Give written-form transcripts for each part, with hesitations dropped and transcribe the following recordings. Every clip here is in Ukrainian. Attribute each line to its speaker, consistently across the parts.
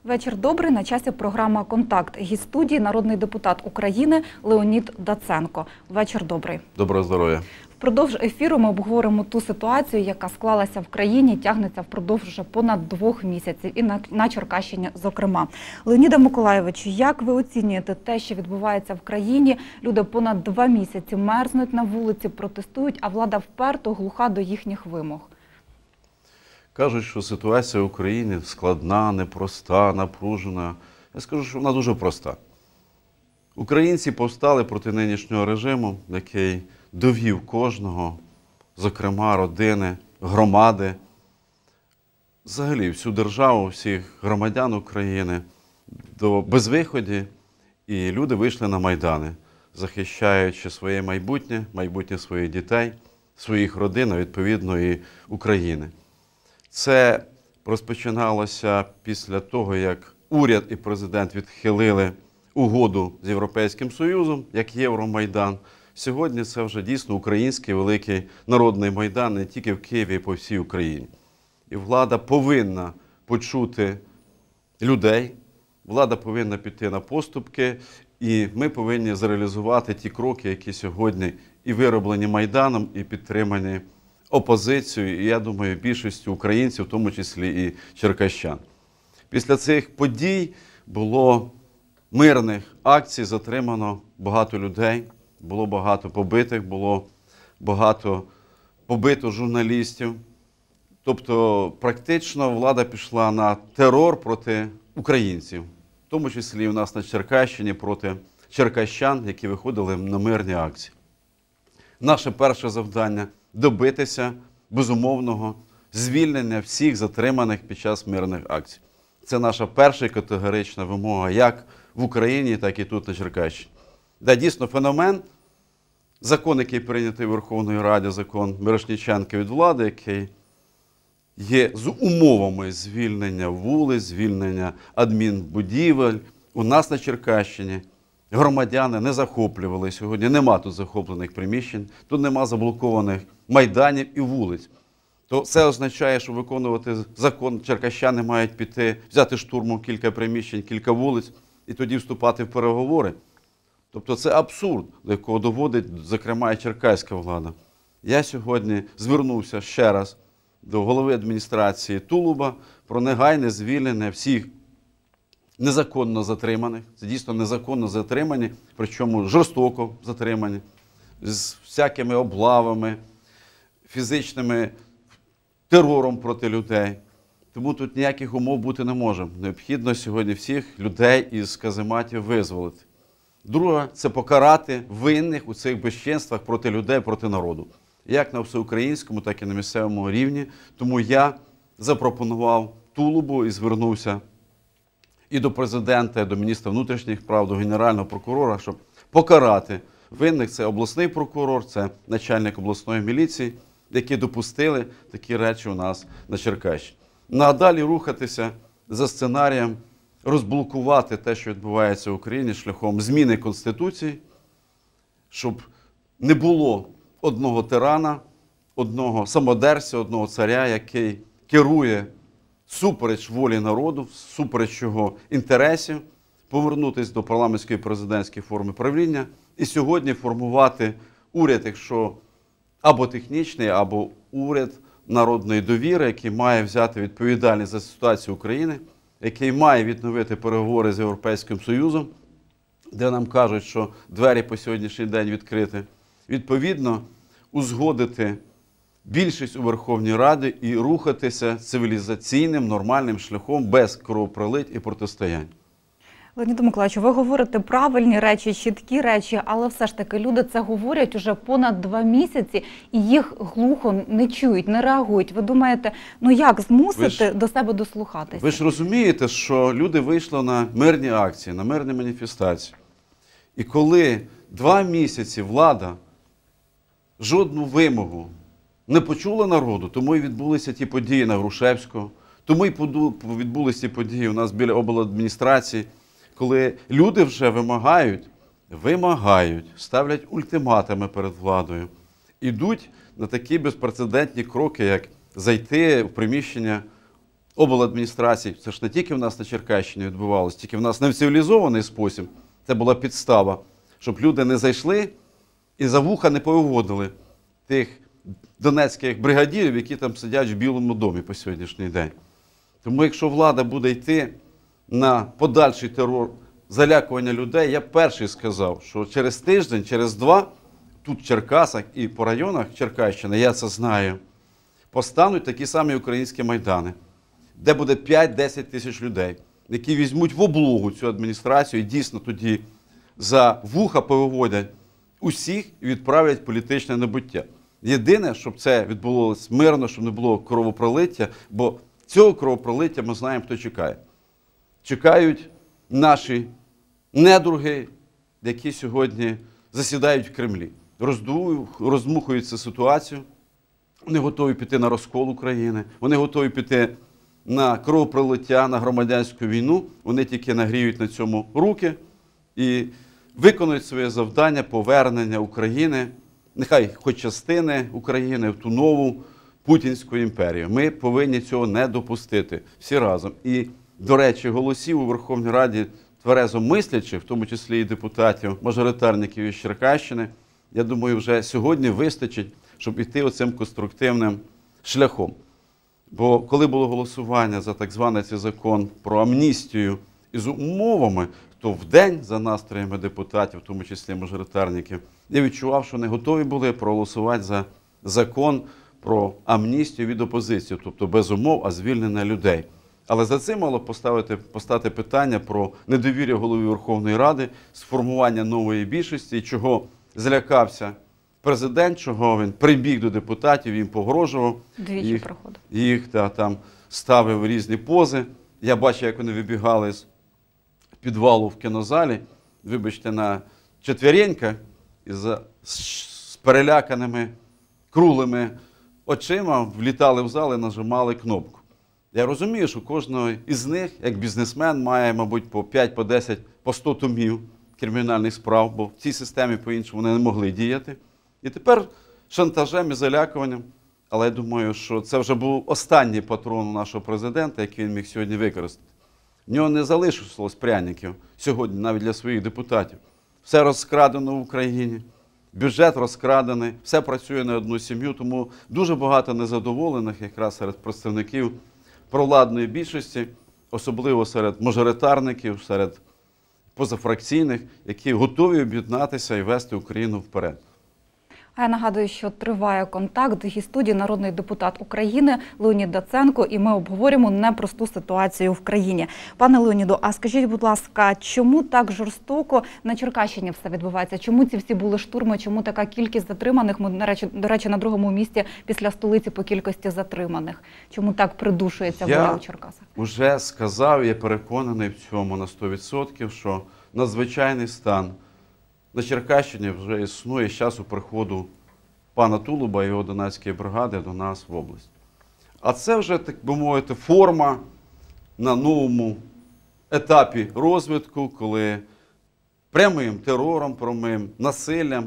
Speaker 1: Вечір добрий. На часі програма «Контакт». Гість студії – народний депутат України Леонід Даценко. Вечір добрий.
Speaker 2: Доброго здоров'я.
Speaker 1: Впродовж ефіру ми обговоримо ту ситуацію, яка склалася в країні, тягнеться впродовж вже понад 2 місяців, і на Черкащині зокрема. Леоніде Миколайовичу, як ви оцінюєте те, що відбувається в країні? Люди понад 2 місяці мерзнуть на вулиці, протестують, а влада вперто глуха до їхніх вимог.
Speaker 2: Кажуть, що ситуація в Україні складна, непроста, напружена. Я скажу, що вона дуже проста. Українці повстали проти нинішнього режиму, який довів кожного, зокрема родини, громади, взагалі всю державу, всіх громадян України до безвиході. І люди вийшли на майдани, захищаючи своє майбутнє, майбутнє своїх дітей, своїх родин, відповідно, і України. Це розпочиналося після того, як уряд і президент відхилили угоду з Європейським Союзом, як Євромайдан. Сьогодні це вже дійсно український великий народний майдан не тільки в Києві, а й по всій Україні. І влада повинна почути людей, влада повинна піти на поступки, і ми повинні зреалізувати ті кроки, які сьогодні і вироблені Майданом, і підтримані опозицією, і, я думаю, більшістю українців, в тому числі і черкащан. Після цих подій було мирних акцій, затримано багато людей, було багато побитих, було багато побито журналістів. Тобто, практично влада пішла на терор проти українців, в тому числі і в нас на Черкащині проти черкащан, які виходили на мирні акції. Наше перше завдання – добитися безумовного звільнення всіх затриманих під час мирних акцій. Це наша перша категорична вимога як в Україні, так і тут на Черкащині. Да, дійсно, феномен, закон, який прийнятий Верховною Радою, закон Мірошниченка від влади, який є з умовами звільнення вулиць, звільнення адмінбудівель. У нас на Черкащині громадяни не захоплювали сьогодні, нема тут захоплених приміщень, тут нема заблокованих майданів і вулиць. То це означає, що виконувати закон черкащани мають піти, взяти штурмом кілька приміщень, кілька вулиць і тоді вступати в переговори. Тобто це абсурд, до якого доводить, зокрема, і черкаська влада. Я сьогодні звернувся ще раз до голови адміністрації Тулуба про негайне звільнення всіх незаконно затриманих, це дійсно незаконно затримані, причому жорстоко затримані, з всякими облавами, фізичними терором проти людей. Тому тут ніяких умов бути не може. Необхідно сьогодні всіх людей із казематів визволити. Друге – це покарати винних у цих безчинствах проти людей, проти народу. Як на всеукраїнському, так і на місцевому рівні. Тому я запропонував Тулубу і звернувся і до президента, і до міністра внутрішніх справ, до генерального прокурора, щоб покарати винних. Це обласний прокурор, це начальник обласної міліції, які допустили такі речі у нас на Черкащині. Ну а далі рухатися за сценарієм, розблокувати те, що відбувається в Україні, шляхом зміни Конституції, щоб не було одного тирана, одного самодерця, одного царя, який керує супереч волі народу, супереч його інтересів, повернутися до парламентської президентської форми правління і сьогодні формувати уряд, якщо або технічний, або уряд народної довіри, який має взяти відповідальність за ситуацію України, який має відновити переговори з Європейським Союзом, де нам кажуть, що двері по сьогоднішній день відкриті. Відповідно, узгодити більшість у Верховній Раді і рухатися цивілізаційним, нормальним шляхом без кровопролить і протистоянь.
Speaker 1: Леоніде Миколайовичу, ви говорите правильні речі, чіткі речі, але все ж таки люди це говорять уже понад 2 місяці і їх глухо не чують, не реагують. Ви думаєте, ну як змусити до себе дослухатися?
Speaker 2: Ви ж розумієте, що люди вийшли на мирні акції, на мирні маніфестації. І коли 2 місяці влада жодну вимогу не почула народу, тому і відбулися ті події на Грушевського, тому і відбулися ті події у нас біля обладміністрації, коли люди вже вимагають, ставлять ультиматуми перед владою, ідуть на такі безпрецедентні кроки, як зайти в приміщення обладміністрацій, це ж не тільки в нас на Черкащині відбувалося, тільки в нас не в цивілізований спосіб, це була підстава, щоб люди не зайшли і за вуха не повиводили тих донецьких бригадірів, які там сидять в Білому домі по сьогоднішній день. Тому якщо влада буде йти на подальший терор, залякування людей, я перший сказав, що через тиждень, через два, тут в Черкасах і по районах Черкащини, я це знаю, постануть такі самі українські майдани, де буде 5-10 тисяч людей, які візьмуть в облогу цю адміністрацію і дійсно тоді за вуха повиводять усіх і відправлять політичне небуття. Єдине, щоб це відбулося мирно, щоб не було кровопролиття, бо цього кровопролиття ми знаємо, хто чекає. Чекають наші недруги, які сьогодні засідають в Кремлі, роздмухують цю ситуацію, вони готові піти на розкол України, вони готові піти на кровопролиття, на громадянську війну, вони тільки нагріють на цьому руки і виконують своє завдання повернення України, нехай хоч частини України в ту нову Путінську імперію. Ми повинні цього не допустити всі разом. І, до речі, голосів у Верховній Раді тверезо мислячих, в тому числі і депутатів, мажоритарників із Черкащини, я думаю, вже сьогодні вистачить, щоб йти оцим конструктивним шляхом. Бо коли було голосування за так званий цей закон про амністію із умовами, то вдень за настроями депутатів, в тому числі мажоритарників, я відчував, що не готові були проголосувати за закон про амністію від опозиції, тобто без умов, а звільнення людей. Але за цим мало постати питання про недовір'я голові Верховної Ради, сформування нової більшості, чого злякався президент, чого він прибіг до депутатів, їм погрожував.
Speaker 1: Двічі проходив.
Speaker 2: Їх там ставив різні пози. Я бачив, як вони вибігали з підвалу в кінозалі, вибачте, на четвереньках, з переляканими круглими очима влітали в зал і нажимали кнопку. Я розумію, що кожного із них, як бізнесмен, має, мабуть, по 5, по 10, по 100 томів кримінальних справ, бо в цій системі по-іншому вони не могли діяти. І тепер шантажем і залякуванням, але я думаю, що це вже був останній патрон нашого президента, який він міг сьогодні використати. В нього не залишилось пряників сьогодні, навіть для своїх депутатів. Все розкрадено в Україні, бюджет розкрадений, все працює на одну сім'ю, тому дуже багато незадоволених якраз серед представників провладної більшості, особливо серед мажоритарників, серед позафракційних, які готові об'єднатися і вести Україну вперед.
Speaker 1: А я нагадую, що триває контакт. В гості студії народний депутат України Леонід Даценко, і ми обговорюємо непросту ситуацію в країні. Пане Леоніду, а скажіть, будь ласка, чому так жорстоко на Черкащині все відбувається? Чому ці всі були штурми? Чому така кількість затриманих? Ми, до речі, на другому місці після столиці по кількості затриманих. Чому так придушується воля у Черкасах?
Speaker 2: Я вже сказав, я переконаний в цьому на 100%, що надзвичайний стан на Черкащині вже існує з часу приходу пана Тулуба і його донецької бригади до нас в область. А це вже, так би мовити, форма на новому етапі розвитку, коли прямим терором, прямим насиллям,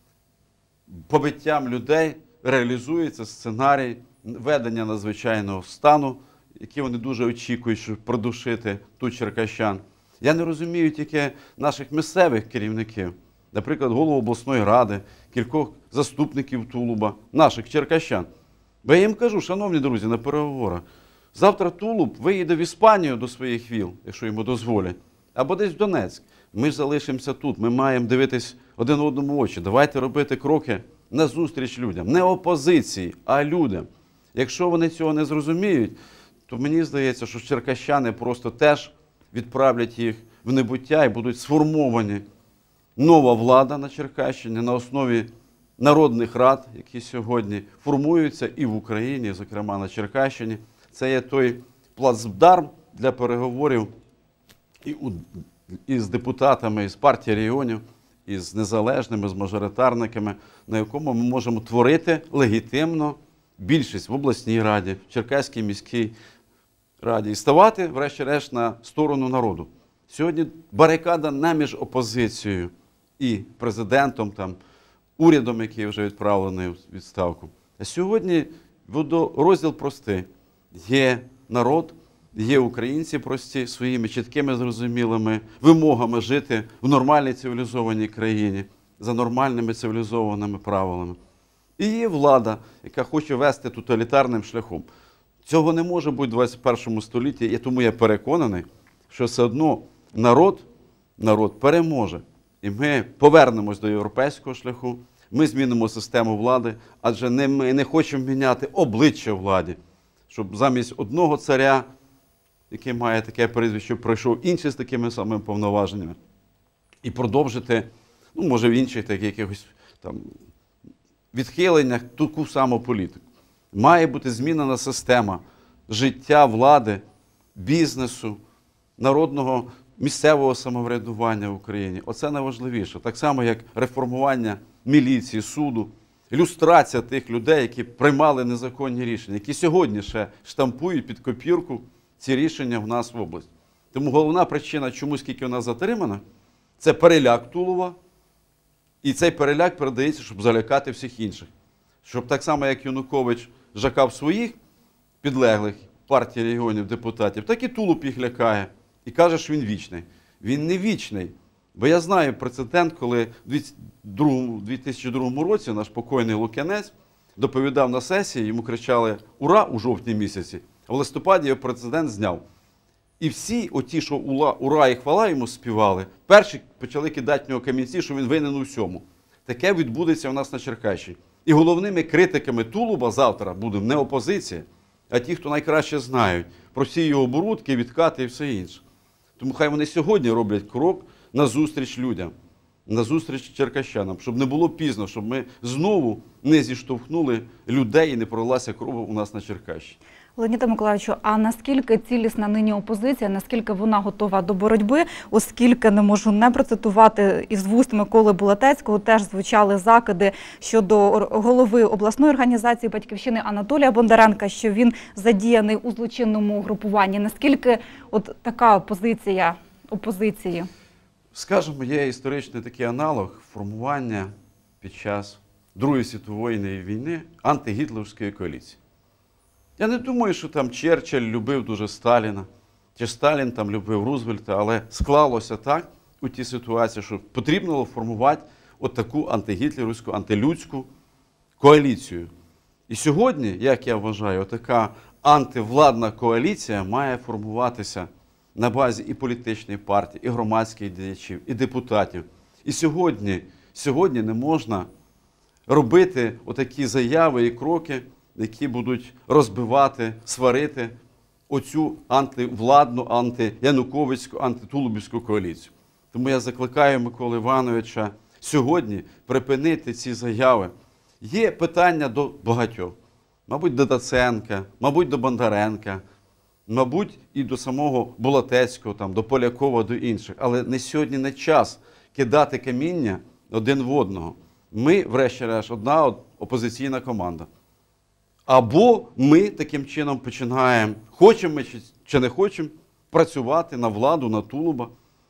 Speaker 2: побиттям людей реалізується сценарій ведення надзвичайного стану, який вони дуже очікують, щоб придушити тут черкащан. Я не розумію тільки наших місцевих керівників, наприклад, голову обласної ради, кількох заступників Тулуба, наших черкащан. Бо я їм кажу, шановні друзі, на переговорах, завтра Тулуб виїде в Іспанію до своїх віл, якщо йому дозволять, або десь в Донецьк. Ми ж залишимося тут, ми маємо дивитись один одному в очі. Давайте робити кроки назустріч людям. Не опозиції, а людям. Якщо вони цього не зрозуміють, то мені здається, що черкащани просто теж відправлять їх в небуття і будуть сформовані нова влада на Черкащині на основі народних рад, які сьогодні формуються і в Україні, зокрема на Черкащині. Це є той плацдарм для переговорів і з депутатами, і з партії регіонів, і з незалежними, з мажоритарниками, на якому ми можемо творити легітимно більшість в обласній раді, в Черкаській міській раді і ставати, врешті-решт, на сторону народу. Сьогодні барикада не між опозицією і президентом, урядом, який вже відправлений у відставку. А сьогодні розділ простий. Є народ, є українці прості, своїми чіткими, зрозумілими вимогами жити в нормальній цивілізованій країні, за нормальними цивілізованими правилами. І є влада, яка хоче вести тоталітарним шляхом. Цього не може бути в 21 столітті, і тому я переконаний, що все одно народ переможе. І ми повернемось до європейського шляху, ми змінимо систему влади, адже ми не хочемо міняти обличчя владі, щоб замість одного царя, який має таке прізвище, пройшов інший з такими самими повноваженнями. І продовжити, може в інших таких якихось там відхиленнях таку саму політику. Має бути змінена система життя влади, бізнесу, народного місцевого самоврядування в Україні. Оце найважливіше. Так само, як реформування міліції, суду, люстрація тих людей, які приймали незаконні рішення, які сьогодні ще штампують під копірку ці рішення в нас в області. Тому головна причина, чому скільки у нас затримано, це переляк Тулова. І цей переляк передається, щоб залякати всіх інших. Щоб так само, як Янукович жакав своїх підлеглих партії регіонів депутатів, так і Тулуб їх лякає. І каже, що він вічний. Він не вічний. Бо я знаю прецедент, коли в 2002 році наш покойний Лук'янець доповідав на сесії, йому кричали «Ура!» у жовтні місяці, а в листопаді його президент зняв. І всі оті, що «Ура» і хвала йому співали, перші почали кидати в нього камінці, що він винен у всьому. Таке відбудеться у нас на Черкащині. І головними критиками Тулуба завтра буде не опозиція, а ті, хто найкраще знають про всі його оборудки, відкати і все інше. Тому хай вони сьогодні роблять крок назустріч людям, назустріч черкащанам, щоб не було пізно, щоб ми знову не зіштовхнули людей і не пролилася кров у нас на Черкащині.
Speaker 1: Леоніде Миколайовичу, а наскільки цілісна нині опозиція, наскільки вона готова до боротьби, оскільки не можу не процитувати із вуст Миколи Булатецького, теж звучали закиди щодо голови обласної організації «Батьківщини» Анатолія Бондаренка, що він задіяний у злочинному групуванні. Наскільки от така позиція опозиції?
Speaker 2: Скажемо, є історичний такий аналог формування під час Другої світової війни антигітлерівської коаліції. Я не думаю, що там Черчилль любив дуже Сталіна, чи Сталін там любив Рузвельта, але склалося так у тій ситуації, що потрібно було формувати от таку антигітлерівську, антилюдську коаліцію. І сьогодні, як я вважаю, така антивладна коаліція має формуватися на базі і політичної партії, і громадських діячів, і депутатів. І сьогодні не можна робити отакі заяви і кроки, які будуть розбивати, сварити оцю антивладну, антиянуковицьку, антитулубівську коаліцію. Тому я закликаю Миколу Івановича сьогодні припинити ці заяви. Є питання до багатьох. Мабуть, до Даценка, мабуть, до Бондаренка, мабуть, і до самого Булатецького, до Полякова, до інших. Але не сьогодні не час кидати каміння один в одного. Ми, врешті-решт, одна опозиційна команда. Або ми таким чином починаємо, хочемо ми чи не хочемо, працювати на владу, на Тулуба.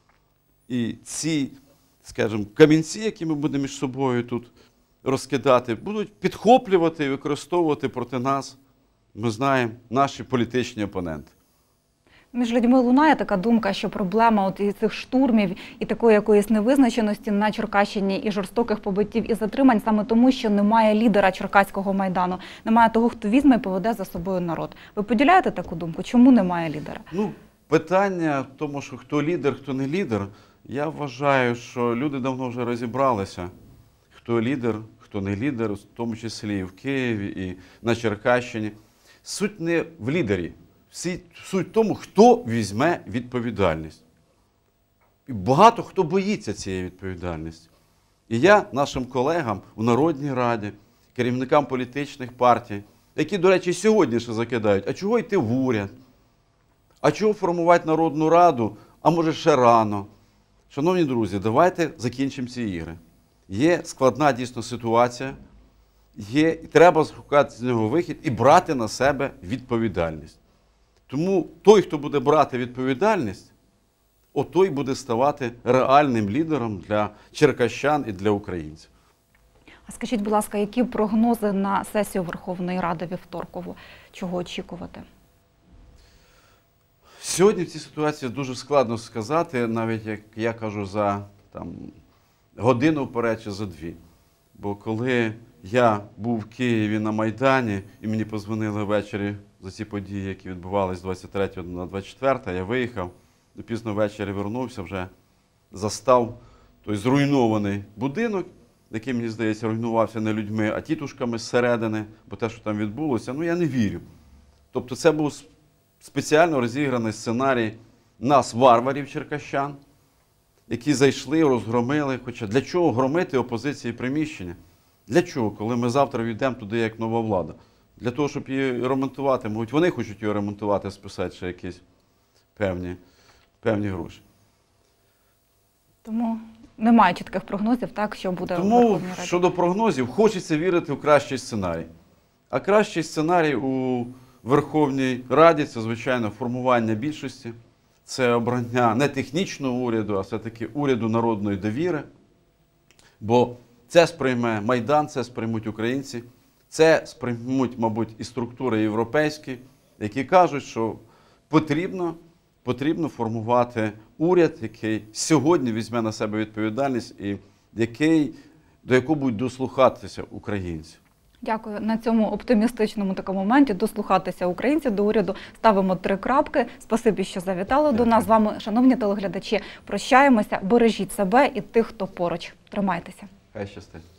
Speaker 2: І ці, скажімо, камінці, які ми будемо між собою тут розкидати, будуть підхоплювати і використовувати проти нас, ми знаємо, наші політичні опоненти.
Speaker 1: Між людьми лунає така думка, що проблема от і цих штурмів, і такої якоїсь невизначеності на Черкащині, і жорстоких побиттів і затримань саме тому, що немає лідера Черкаського Майдану, немає того, хто візьме і поведе за собою народ. Ви поділяєте таку думку? Чому немає лідера?
Speaker 2: Питання в тому, що хто лідер, хто не лідер, я вважаю, що люди давно вже розібралися, хто лідер, хто не лідер, в тому числі і в Києві, і на Черкащині. Суть не в лідері. Суть в тому, хто візьме відповідальність. І багато хто боїться цієї відповідальності. І я нашим колегам у Народній Раді, керівникам політичних партій, які, до речі, сьогодні ще закидають, а чого йти в уряд? А чого формувати Народну Раду? А може ще рано? Шановні друзі, давайте закінчимо ці ігри. Є складна дійсно ситуація, треба шукати з нього вихід і брати на себе відповідальність. Тому той, хто буде брати відповідальність, той буде ставати реальним лідером для черкащан і для українців.
Speaker 1: А скажіть, будь ласка, які прогнози на сесію Верховної Ради вівторкову? Чого очікувати?
Speaker 2: Сьогодні в цій ситуації дуже складно сказати, навіть як я кажу, за годину вперед чи за дві. Бо коли я був в Києві на Майдані, і мені подзвонили ввечері за ці події, які відбувалися з 23 на 24, я виїхав, і пізно ввечері вернувся, вже застав той зруйнований будинок, який, мені здається, руйнувався не людьми, а тітушками зсередини, бо те, що там відбулося, я не вірю. Тобто це був спеціально розіграний сценарій нас, варварів черкащан, які зайшли, розгромили. Хоча для чого громити опозиції приміщення? Для чого, коли ми завтра війдемо туди як нова влада? Для того, щоб її ремонтувати. Мабуть, вони хочуть її ремонтувати, списати ще якісь певні гроші.
Speaker 1: Тому немає чітких прогнозів, так, що буде у
Speaker 2: Тому
Speaker 1: Верховній Раді.
Speaker 2: щодо прогнозів, хочеться вірити в кращий сценарій. А кращий сценарій у Верховній Раді – це, звичайно, формування більшості, це обрання не технічного уряду, а все-таки уряду народної довіри. Бо це сприйме Майдан, це сприймуть українці, це сприймуть, мабуть, і структури європейські, які кажуть, що потрібно формувати уряд, який сьогодні візьме на себе відповідальність і до якого будуть дослухатися українці.
Speaker 1: Дякую. На цьому оптимістичному такому моменті дослухатися українців до уряду. Ставимо 3 крапки. Спасибі, що завітали до нас. З вами, шановні телеглядачі, прощаємося. Бережіть себе і тих, хто поруч. Тримайтеся.
Speaker 2: Хай щастить.